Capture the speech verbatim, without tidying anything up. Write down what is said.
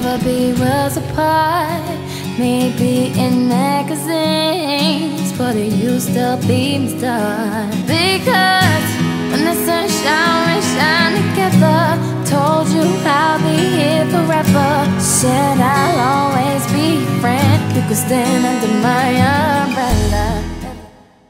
never be worlds apart. Maybe in magazines, but you still be my star. Because when the sun shine, we shine together. Told you I'll be here forever. Said I'll always be your friend. You could stand under my